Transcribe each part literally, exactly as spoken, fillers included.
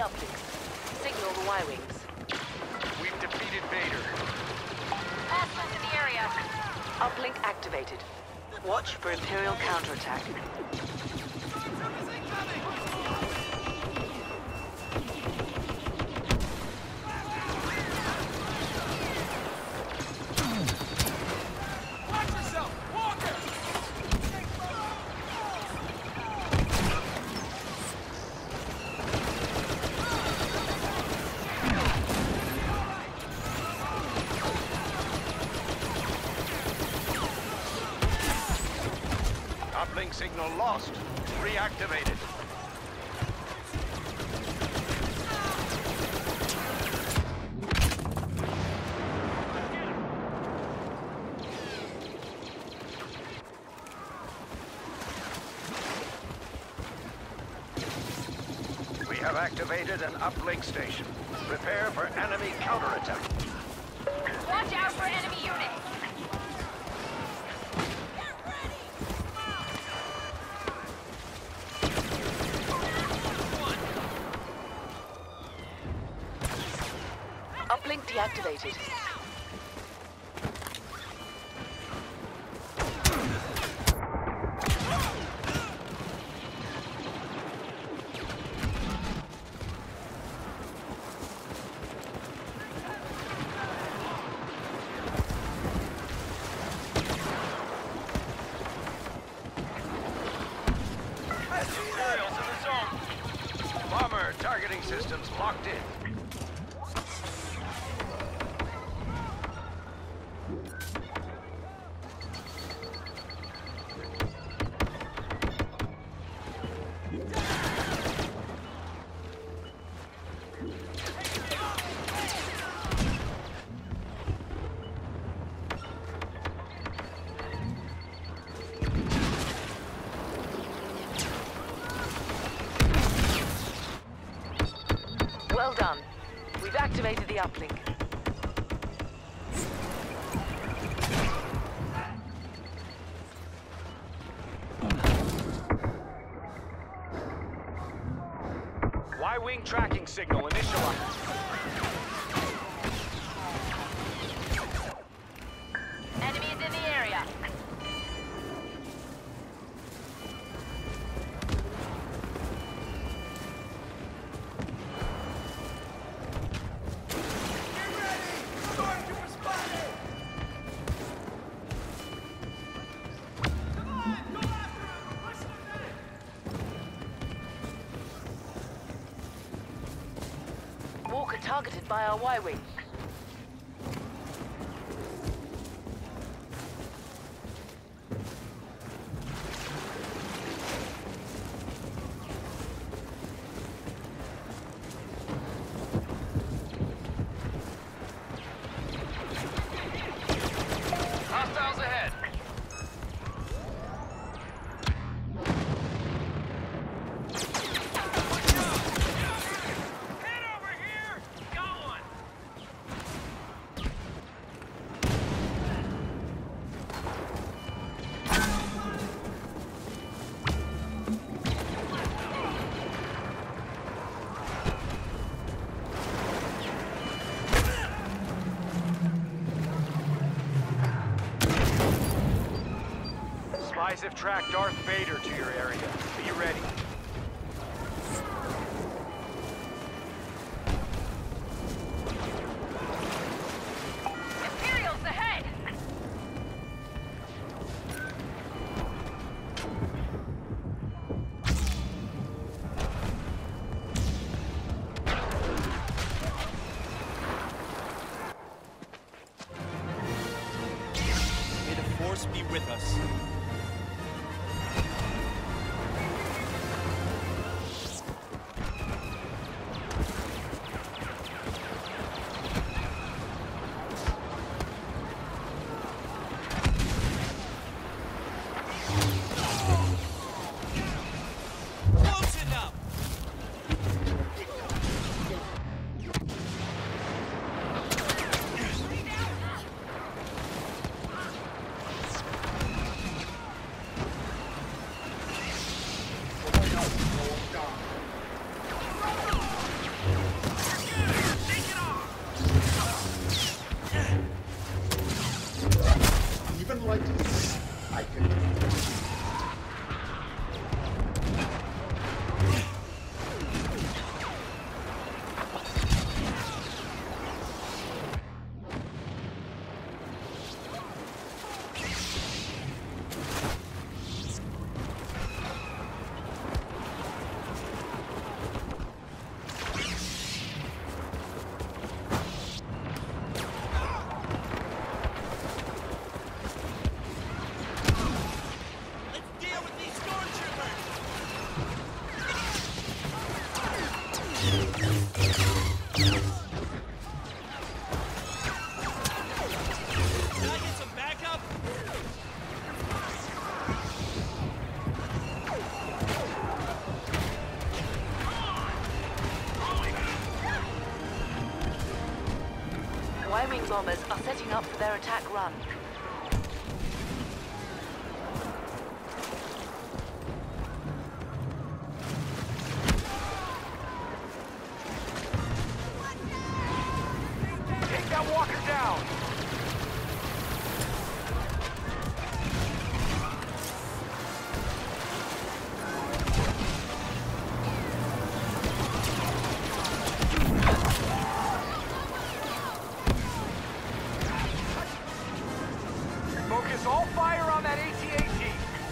uplink. Signal the Y-wings. We've defeated Vader. Hostiles in the area. Uplink activated. Watch for Imperial counterattack. Uplink signal lost. Reactivated. We have activated an uplink station. Prepare for enemy counterattack. Watch out for enemy units. Uplink deactivated. Materials in the zone. Bomber targeting systems locked in. Well done. We've activated the uplink. Y-wing tracking signal initialized. Enemies in the area. Walker targeted by our Y-wing. Hostiles ahead. Spies have tracked Darth Vader to your area. Be ready. Imperials ahead! May the Force be with us. I get some backup? Y-wing bombers are setting up for their attack run. Take that walker down! Focus all fire on that A T A T!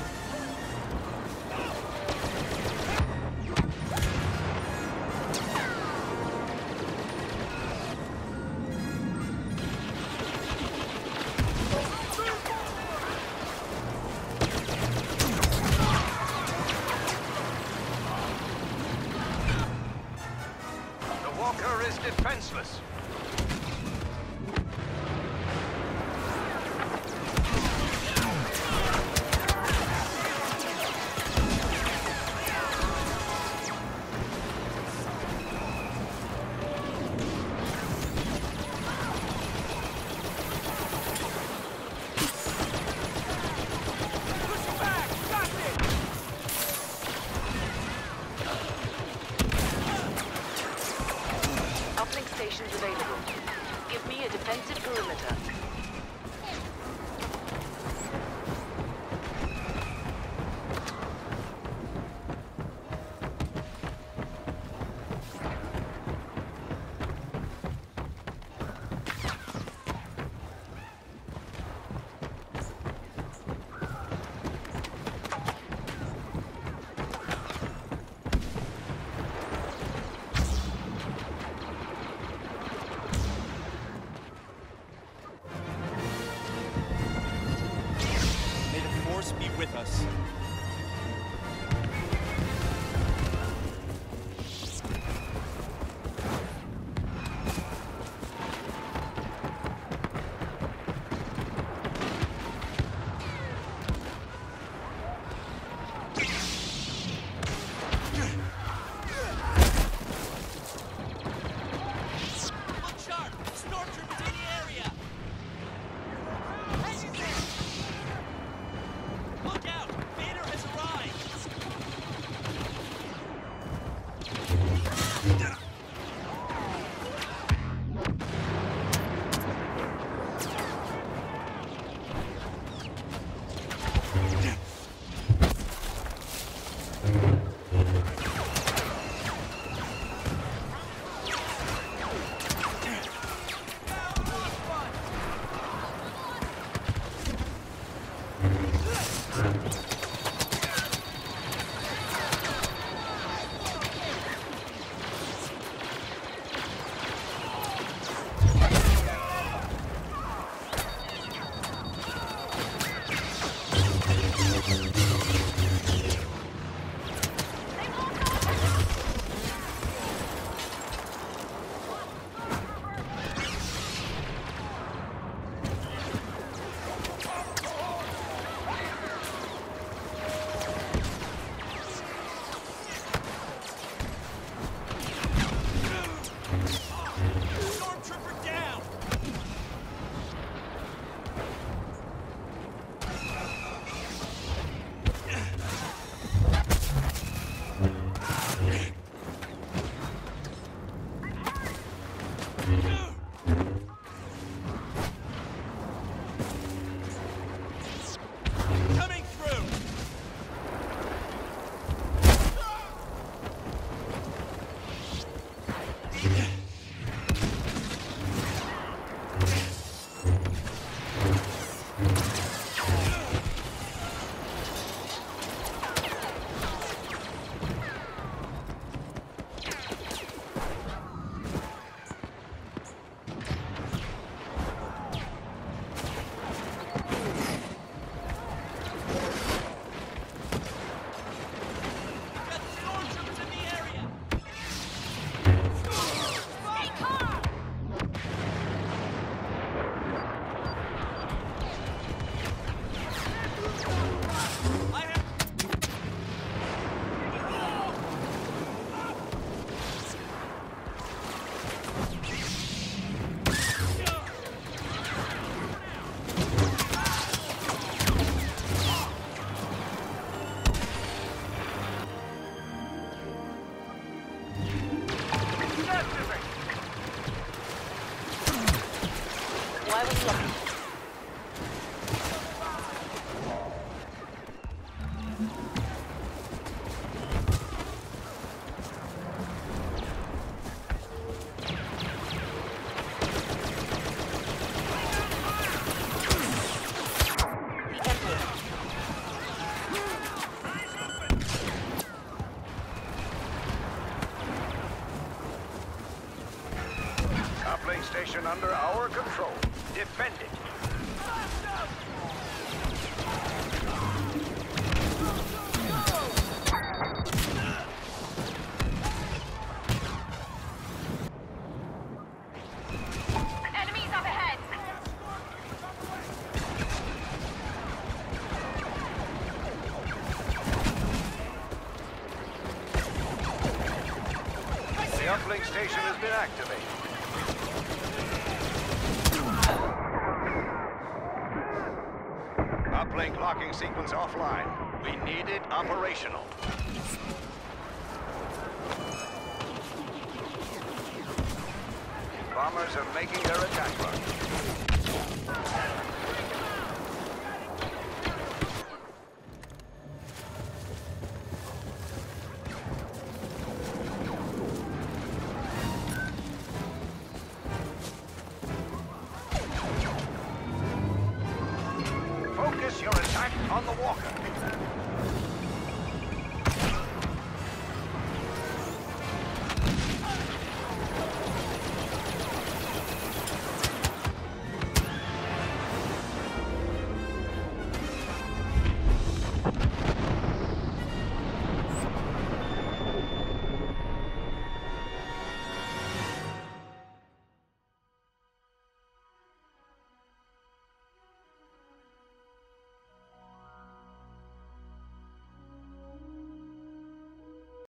The walker is defenseless. Uplink stations available. Give me a defensive perimeter. Activate! Why was lucky? Uplink station under our control. Defend it. Enemies up ahead! The uplink station has been activated. Uplink locking sequence offline. We need it operational. Bombers are making their attack run. Focus your attack on the walker.